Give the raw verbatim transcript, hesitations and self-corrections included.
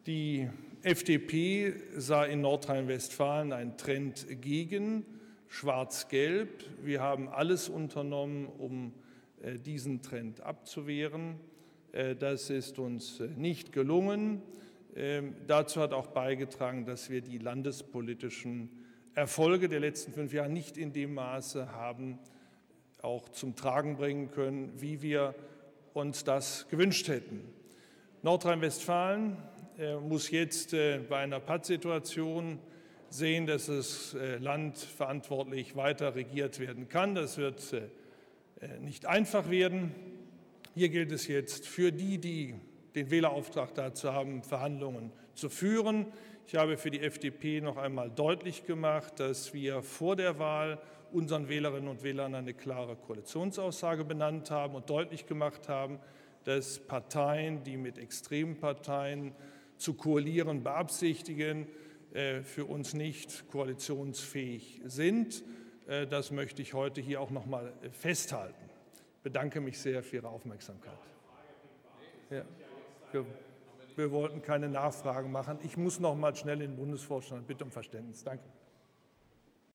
Die F D P sah in Nordrhein-Westfalen einen Trend gegen Schwarz-Gelb. Wir haben alles unternommen, um diesen Trend abzuwehren. Das ist uns nicht gelungen. Dazu hat auch beigetragen, dass wir die landespolitischen Erfolge der letzten fünf Jahre nicht in dem Maße haben auch zum Tragen bringen können, wie wir uns das gewünscht hätten. Nordrhein-Westfalen muss jetzt bei einer Pattsituation sehen, dass das Land verantwortlich weiter regiert werden kann. Das wird nicht einfach werden. Hier gilt es jetzt für die, die den Wählerauftrag dazu haben, Verhandlungen zu führen. Ich habe für die F D P noch einmal deutlich gemacht, dass wir vor der Wahl unseren Wählerinnen und Wählern eine klare Koalitionsaussage benannt haben und deutlich gemacht haben, dass Parteien, die mit extremen Parteien zu koalieren beabsichtigen, für uns nicht koalitionsfähig sind. Das möchte ich heute hier auch noch mal festhalten. Ich bedanke mich sehr für Ihre Aufmerksamkeit. Ja, wir, wir wollten keine Nachfragen machen. Ich muss noch mal schnell in den Bundesvorstand. Bitte um Verständnis. Danke.